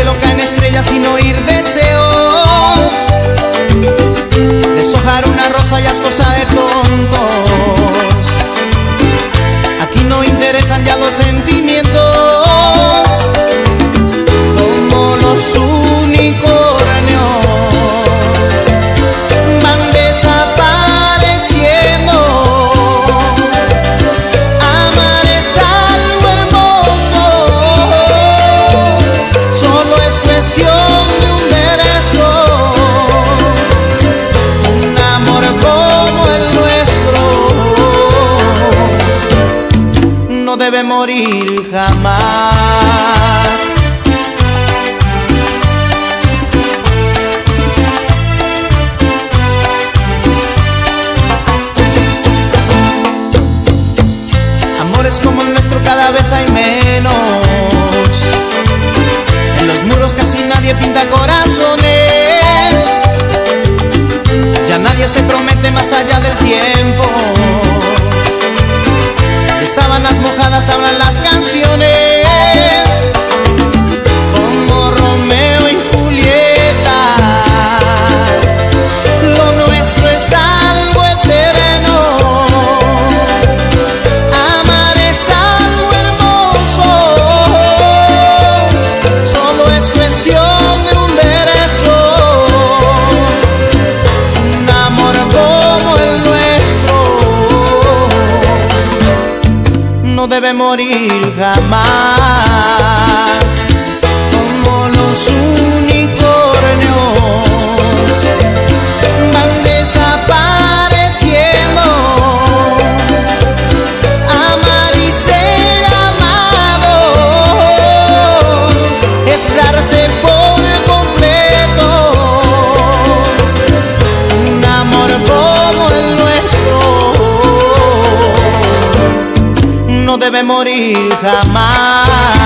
cielo caen estrellas sin oír deseos. Deshojar una rosa ya es cosa de tontos. Aquí no interesan ya los sentimientos, como los unicornios van desapareciendo. Amar es algo hermoso, solo es cuestión de un verso. Un amor como el nuestro no debe morir jamás. Amores como el nuestro cada vez hay menos. En los muros casi nadie pinta corazones. Ya nadie se promete más allá del tiempo. De sábanas mojadas hablan las canciones, como Romeo y Julieta. Lo nuestro es algo eterno. Amar es algo hermoso, solo es cuestión de un verso. Un amor como el nuestro no debe morir jamás. Como los unicornios van desapareciendo. Amar y ser amado es darse por completo. Un amor como el nuestro no debe morir jamás.